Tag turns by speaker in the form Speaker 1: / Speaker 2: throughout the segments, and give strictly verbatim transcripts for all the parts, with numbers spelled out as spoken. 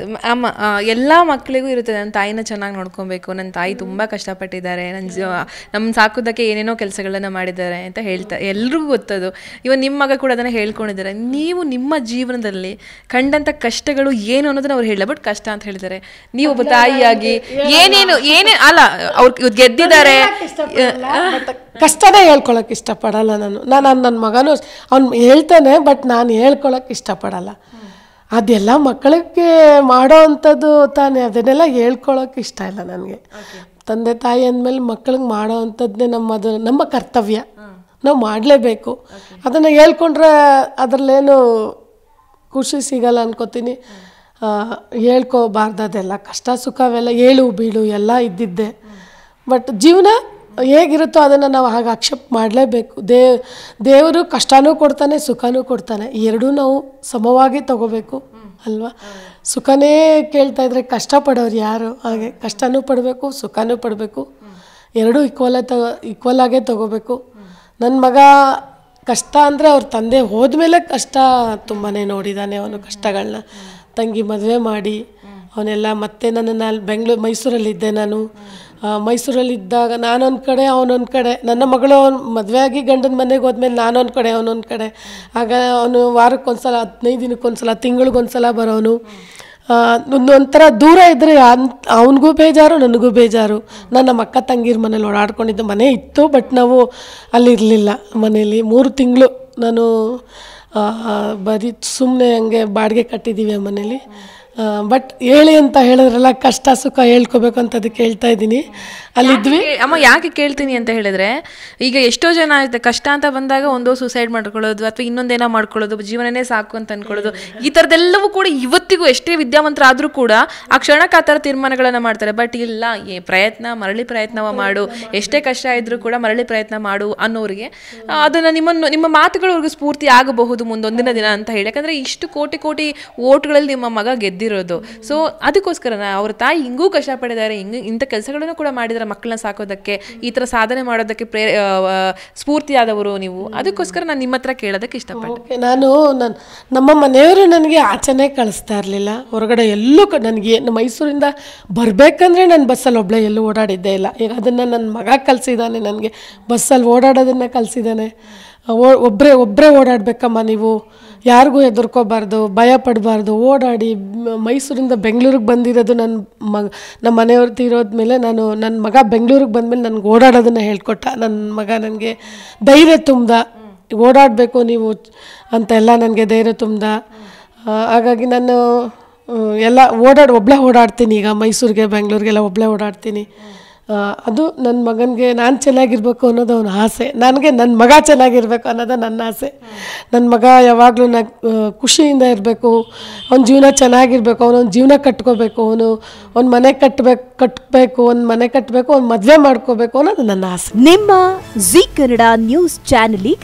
Speaker 1: ಅಮ್ಮ ಎಲ್ಲ ಮಕ್ಕಳಿಗೂ ಇರುತ್ತೆ, ನನ್ನ ತಾಯಿನ ಚೆನ್ನಾಗಿ ನೋಡ್ಕೊಬೇಕು, ನನ್ನ ತಾಯಿ ತುಂಬ ಕಷ್ಟಪಟ್ಟಿದ್ದಾರೆ, ನನ್ನ ಜ ನಮ್ಮ ಸಾಕೋದಕ್ಕೆ ಏನೇನೋ ಕೆಲಸಗಳನ್ನ ಮಾಡಿದ್ದಾರೆ ಅಂತ ಹೇಳ್ತಾರೆ, ಎಲ್ರಿಗೂ ಗೊತ್ತದು. ಇವನ್ ನಿಮ್ಮ ಮಗ ಕೂಡ ಅದನ್ನು ಹೇಳ್ಕೊಂಡಿದ್ದಾರೆ. ನೀವು ನಿಮ್ಮ ಜೀವನದಲ್ಲಿ ಕಂಡಂಥ ಕಷ್ಟಗಳು ಏನು ಅನ್ನೋದನ್ನ ಅವ್ರು ಹೇಳಿಲ್ಲ, ಬಟ್ ಕಷ್ಟ ಅಂತ ಹೇಳಿದ್ದಾರೆ. ನೀವು ಒಬ್ಬ ತಾಯಿಯಾಗಿ ಏನೇನು ಏನೇ ಅಲ್ಲ, ಅವ್ರು ಗೆದ್ದಿದ್ದಾರೆ,
Speaker 2: ಕಷ್ಟನೇ ಹೇಳ್ಕೊಳಕ್ ಇಷ್ಟಪಡಲ್ಲ ನಾನು. ನಾನು ನನ್ನ ಮಗನೂ ಅವ್ನು ಹೇಳ್ತಾನೆ, ಬಟ್ ನಾನು ಹೇಳ್ಕೊಳಕ್ ಇಷ್ಟಪಡಲ್ಲ. ಅದೆಲ್ಲ ಮಕ್ಕಳಿಗೆ ಮಾಡೋ ಅಂಥದ್ದು ತಾನೇ, ಅದನ್ನೆಲ್ಲ ಹೇಳ್ಕೊಳಕ್ಕೆ ಇಷ್ಟ ಇಲ್ಲ ನನಗೆ. ತಂದೆ ತಾಯಿ ಅಂದಮೇಲೆ ಮಕ್ಕಳಿಗೆ ಮಾಡೋ ಅಂಥದ್ದೇ ನಮ್ಮದು ನಮ್ಮ ಕರ್ತವ್ಯ, ನಾವು ಮಾಡಲೇಬೇಕು. ಅದನ್ನು ಹೇಳ್ಕೊಂಡ್ರೆ ಅದರಲ್ಲೇನು ಖುಷಿ ಸಿಗಲ್ಲ ಅನ್ಕೋತೀನಿ. ಹೇಳ್ಕೋಬಾರ್ದು, ಅದೆಲ್ಲ ಕಷ್ಟ ಸುಖ ಅವೆಲ್ಲ ಏಳು ಬೀಳು ಎಲ್ಲ ಇದ್ದಿದ್ದೆ. ಬಟ್ ಜೀವನ ಹೇಗಿರುತ್ತೋ ಅದನ್ನು ನಾವು ಹಾಗೆ ಅಕ್ಸೆಪ್ಟ್ ಮಾಡಲೇಬೇಕು. ದೇ ದೇವರು ಕಷ್ಟನೂ ಕೊಡ್ತಾನೆ, ಸುಖನೂ ಕೊಡ್ತಾನೆ, ಎರಡೂ ನಾವು ಸಮವಾಗಿ ತಗೋಬೇಕು ಅಲ್ವಾ. ಸುಖನೇ ಕೇಳ್ತಾ ಇದ್ರೆ ಕಷ್ಟಪಡೋರು ಯಾರು? ಹಾಗೆ ಕಷ್ಟನೂ ಪಡಬೇಕು, ಸುಖನೂ ಪಡಬೇಕು, ಎರಡೂ ಈಕ್ವಲ ತ ಈಕ್ವಲ್ ಆಗೇ ತಗೋಬೇಕು. ನನ್ನ ಮಗ ಕಷ್ಟ ಅಂದರೆ ಅವ್ರ ತಂದೆ ಹೋದ್ಮೇಲೆ ಕಷ್ಟ ತುಂಬಾ ನೋಡಿದ್ದಾನೆ. ಅವನು ಕಷ್ಟಗಳನ್ನ ತಂಗಿ ಮದುವೆ ಮಾಡಿ ಅವನೆಲ್ಲ ಮತ್ತೆ ನನ್ನನ್ನು ಅಲ್ಲಿ ಬೆಂಗಳೂರು ಮೈಸೂರಲ್ಲಿದ್ದೆ ನಾನು. ಮೈಸೂರಲ್ಲಿದ್ದಾಗ ನಾನೊಂದು ಕಡೆ ಅವನೊಂದು ಕಡೆ, ನನ್ನ ಮಗಳು ಅವ್ನು ಮದುವೆ ಆಗಿ ಗಂಡನ ಮನೆಗೆ ಹೋದ್ಮೇಲೆ ನಾನೊಂದು ಕಡೆ ಅವನೊಂದು ಕಡೆ. ಆಗ ಅವನು ವಾರಕ್ಕೊಂದ್ಸಲ, ಹದಿನೈದು ದಿನಕ್ಕೊಂದ್ಸಲ, ತಿಂಗಳಿಗೊಂದ್ಸಲ ಬರೋನು. ಒಂಥರ ದೂರ ಇದ್ದರೆ ಅಂತ ಅವನಿಗೂ ಬೇಜಾರು, ನನಗೂ ಬೇಜಾರು. ನಾನು ನಮ್ಮ ಅಕ್ಕ ತಂಗಿರ ಮನೇಲಿ ಓಡಾಡ್ಕೊಂಡಿದ್ದ ಮನೆ ಇತ್ತು, ಬಟ್ ನಾವು ಅಲ್ಲಿರಲಿಲ್ಲ ಮನೇಲಿ. ಮೂರು ತಿಂಗಳು ನಾನು ಬರೀ ಸುಮ್ಮನೆ ಹಂಗೆ ಬಾಡಿಗೆ ಕಟ್ಟಿದ್ದೀವಿ ಆ ಮನೇಲಿ. ಬಟ್ ಹೇಳಿ ಅಂತ ಹೇಳಿದ್ರಲ್ಲ, ಕಷ್ಟ ಸುಖ ಹೇಳ್ಕೊಬೇಕು ಅಂತ ಅದಕ್ಕೆ ಹೇಳ್ತಾ ಇದ್ದೀನಿ. ಅಲ್ಲಿದ್ವಿ
Speaker 1: ಅಮ್ಮ. ಯಾಕೆ ಕೇಳ್ತೀನಿ ಅಂತ ಹೇಳಿದ್ರೆ, ಈಗ ಎಷ್ಟೋ ಜನ ಆಯ್ತು ಕಷ್ಟ ಅಂತ ಬಂದಾಗ ಒಂದು ಸೂಸೈಡ್ ಮಾಡ್ಕೊಳ್ಳೋದು ಅಥವಾ ಇನ್ನೊಂದೇನೋ ಮಾಡ್ಕೊಳ್ಳೋದು, ಜೀವನನೇ ಸಾಕು ಅಂತ ಅನ್ಕೊಳ್ಳೋದು, ಈ ಥರದ್ದೆಲ್ಲವೂ ಕೂಡ ಇವತ್ತಿಗೂ ಎಷ್ಟೇ ವಿದ್ಯಾವಂತರಾದರೂ ಕೂಡ ಆ ಕ್ಷಣಕ್ಕೆ ಆ ಥರ ತೀರ್ಮಾನಗಳನ್ನು ಮಾಡ್ತಾರೆ. ಬಟ್ ಇಲ್ಲ, ಏ ಪ್ರಯತ್ನ ಮರಳಿ ಪ್ರಯತ್ನವ ಮಾಡು, ಎಷ್ಟೇ ಕಷ್ಟ ಇದ್ರೂ ಕೂಡ ಮರಳಿ ಪ್ರಯತ್ನ ಮಾಡು ಅನ್ನೋರಿಗೆ ಅದನ್ನು ನಿಮ್ಮನ್ನು ನಿಮ್ಮ ಮಾತುಗಳು ಅವ್ರಿಗೆ ಸ್ಫೂರ್ತಿ ಆಗಬಹುದು ಮುಂದೊಂದಿನ ದಿನ ಅಂತ ಹೇಳಿ. ಯಾಕಂದರೆ ಇಷ್ಟು ಕೋಟಿ ಕೋಟಿ ಓಟ್ಗಳಲ್ಲಿ ನಿಮ್ಮ ಮಗ ಗೆದ್ದಿರೋದು. ಸೊ ಅದಕ್ಕೋಸ್ಕರ ಅವ್ರ ತಾಯಿ ಹಿಂಗೂ ಕಷ್ಟಪಟ್ಟಿದ್ದಾರೆ, ಹಿಂಗೆ ಇಂಥ ಕೆಲಸಗಳನ್ನು ಕೂಡ ಮಾಡಿದ್ದಾರೆ ಮಕ್ಕಳನ್ನ ಸಾಕೋದಕ್ಕೆ, ಈ ಥರ ಸಾಧನೆ ಮಾಡೋದಕ್ಕೆ ಪ್ರೇ ಸ್ಫೂರ್ತಿಯಾದವರು ನೀವು. ಅದಕ್ಕೋಸ್ಕರ ನಾನು ನಿಮ್ಮ ಹತ್ರ ಕೇಳೋದಕ್ಕೆ ಇಷ್ಟಪಟ್ಟೆ.
Speaker 2: ನಾನು ನನ್ನ ನಮ್ಮ ಮನೆಯವರು ನನಗೆ ಆಚೆನೇ ಕಳಿಸ್ತಾ ಇರಲಿಲ್ಲ, ಹೊರಗಡೆ ಎಲ್ಲೂ ಕ ನನಗೆ ಮೈಸೂರಿಂದ ಬರಬೇಕಂದ್ರೆ ನಾನು ಬಸ್ಸಲ್ಲಿ ಒಬ್ಬಳೇ ಎಲ್ಲೂ ಓಡಾಡಿದ್ದೇ ಇಲ್ಲ. ಈಗ ಅದನ್ನು ನನ್ನ ಮಗ ಕಲಿಸಿದ್ದಾನೆ, ನನಗೆ ಬಸ್ಸಲ್ಲಿ ಓಡಾಡೋದನ್ನು ಕಲಿಸಿದ್ದಾನೆ. ಒಬ್ಬರೇ ಒಬ್ಬರೇ ಓಡಾಡಬೇಕಮ್ಮ, ನೀವು ಯಾರಿಗೂ ಹೆದರ್ಕೋಬಾರ್ದು, ಭಯ ಪಡಬಾರ್ದು, ಓಡಾಡಿ. ಮೈಸೂರಿಂದ ಬೆಂಗಳೂರಿಗೆ ಬಂದಿರೋದು ನನ್ನ ಮಗ, ನಮ್ಮ ಮನೆಯವ್ರು ತೀರೋದ್ಮೇಲೆ ನಾನು ನನ್ನ ಮಗ ಬೆಂಗಳೂರಿಗೆ ಬಂದಮೇಲೆ ನನಗೆ ಓಡಾಡೋದನ್ನು ಹೇಳ್ಕೊಟ್ಟ. ನನ್ನ ಮಗ ನನಗೆ ಧೈರ್ಯ ತುಂಬ್ದ, ಓಡಾಡಬೇಕು ನೀವು ಅಂತೆಲ್ಲ ನನಗೆ ಧೈರ್ಯ ತುಂಬ್ದ. ಹಾಗಾಗಿ ನಾನು ಎಲ್ಲ ಓಡಾಡಿ ಒಬ್ಬಳೇ ಓಡಾಡ್ತೀನಿ. ಈಗ ಮೈಸೂರಿಗೆ ಬೆಂಗಳೂರಿಗೆಲ್ಲ ಒಬ್ಬಳೇ ಓಡಾಡ್ತೀನಿ. ಅದು ನನ್ನ ಮಗನಿಗೆ ನಾನು ಚೆನ್ನಾಗಿರ್ಬೇಕು ಅನ್ನೋದು ಅವನ ಆಸೆ, ನನಗೆ ನನ್ನ ಮಗ ಚೆನ್ನಾಗಿರ್ಬೇಕು ಅನ್ನೋದು ನನ್ನ ಆಸೆ. ನನ್ನ ಮಗ ಯಾವಾಗಲೂ ನ ಖುಷಿಯಿಂದ ಇರಬೇಕು, ಅವ್ನ ಜೀವನ ಚೆನ್ನಾಗಿರ್ಬೇಕು, ಅವನೊಂದು ಜೀವನ ಕಟ್ಕೋಬೇಕು, ಅವನು ಒಂದು ಮನೆ ಕಟ್ಟಬೇಕು ಕಟ್ಟಬೇಕು ಒಂದು ಮನೆ ಕಟ್ಟಬೇಕು, ಒಂದು ಮದುವೆ ಮಾಡ್ಕೋಬೇಕು ಅನ್ನೋದು ನನ್ನ ಆಸೆ.
Speaker 3: ನಿಮ್ಮ ಜೀ ಕನ್ನಡ ನ್ಯೂಸ್ ಚಾನೆಲ್ ಈಗ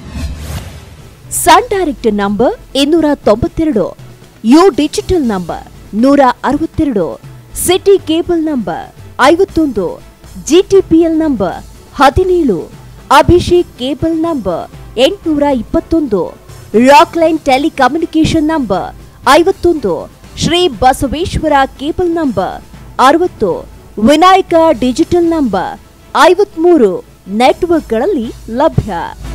Speaker 3: ಸನ್ ಡೈರೆಕ್ಟ್ ನಂಬರ್ ಇನ್ನೂರ ತೊಂಬತ್ತೆರಡು, ಯು ಡಿಜಿಟಲ್ ನಂಬರ್ ನೂರ ಅರವತ್ತೆರಡು, ಸಿಟಿ ಕೇಬಲ್ ನಂಬರ್ ಐವತ್ತೊಂದು, ಜಿಟಿಪಿಎಲ್ ನಂಬರ್ ಹದಿನೇಳು, ಅಭಿಷೇಕ್ ಕೇಬಲ್ ನಂಬರ್ ಎಂಟುನೂರ ಇಪ್ಪತ್ತೊಂದು, ರಾಕ್ಲೈನ್ ಟೆಲಿಕಮ್ಯುನಿಕೇಶನ್ ನಂಬರ್ ಐವತ್ತೊಂದು, ಶ್ರೀ ಬಸವೇಶ್ವರ ಕೇಬಲ್ ನಂಬರ್ ಅರವತ್ತು, ವಿನಾಯಕ ಡಿಜಿಟಲ್ ನಂಬರ್ ಐವತ್ಮೂರು ನೆಟ್ವರ್ಕ್ಗಳಲ್ಲಿ ಲಭ್ಯ.